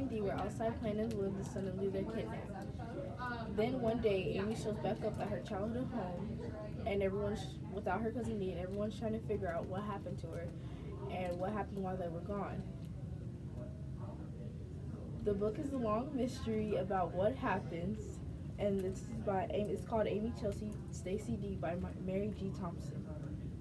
and Dee were outside playing in the woods and suddenly they're kidnapped. Then one day, Amy shows back up at her childhood home, and without her cousin Dee, and everyone's trying to figure out what happened to her and what happened while they were gone. The book is a long mystery about what happens, and it's called Amy Chelsea Stacy D by Mary G. Thompson.